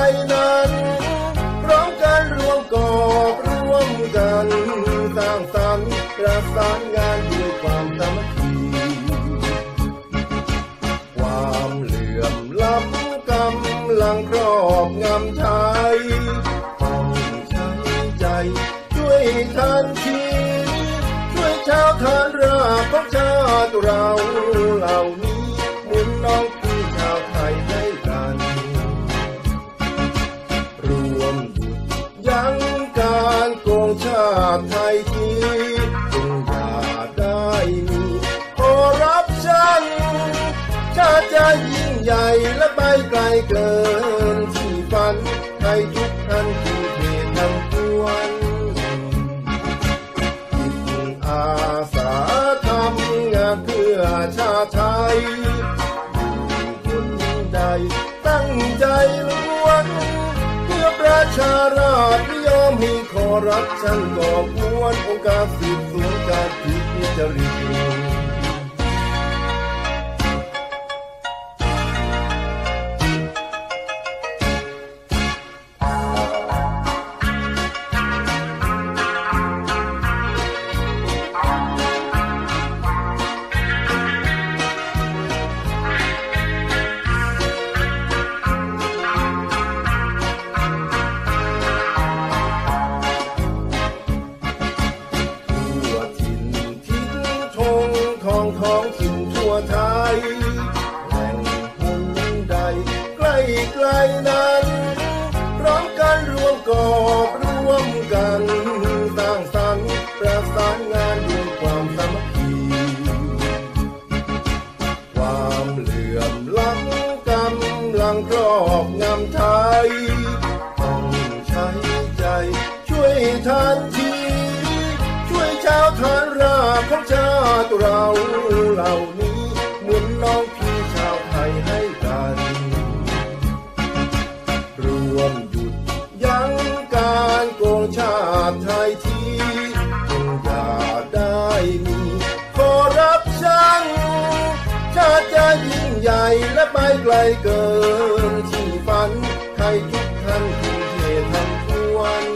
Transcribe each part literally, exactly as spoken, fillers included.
นั้นพร้อมกันรวมก่อร่วมกันสร้างสรรค์ประสานงานด้วยความสามัคคีความเหลื่อมล้ำกำลังครอบงำชายต้องใช้ใจช่วยทันทีช่วยชาวทานราของชาติเราเหล่านี้หมุนน้องพี่ชาวไทยให้กันรวมหยุดยั้งการโกงชาติไทยทีจงอย่าได้มีคอร์รัปชันชาติจะยิ่งใหญ่และไปไกลเกินที่ฝันให้ทุกท่านทุ่มเททั้งปวงจิตอาสาทำงานเพื่อชาติไทยอยู่คนใดตั้งใจล้วนเพื่อประชาราษฎร์ไม่ยอมให้คอร์รัปชันก่อกวนองค์การสืบสวนการทุจริตท้องถิ่นทั่วไทยแห่งหนใดใกล้ไกลนั้นพร้อมกันรวมกอบร่วมกันสร้างสรรค์ประสานงานด้วยความสามัคคีความเหลื่อมล้ำกำลังครอบงำไทยต้องใช้ใจช่วยทันทีช่วยชาวทานราของชาติเราเหล่านี้เหมือนน้องพี่ชาวไทยให้กันรวมหยุดยั้งการโกงชาติไทยทีจงอย่าได้มีคอร์รัปชันชาติจะยิ่งใหญ่และไปไกลเกินที่ฝันให้ทุกท่านทุ่มเททั้งปวง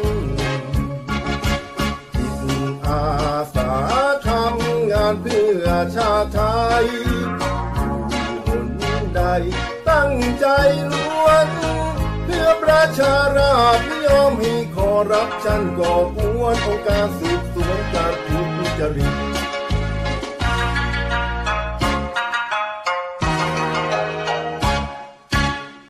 อาสาทำงานเพื่อชาติไทยอยู่หนใดตั้งใจล้วนเพื่อประชาราษฎร์ไม่ยอมให้คอร์รัปชันก่อกวนองค์การสืบสวนการทุจริต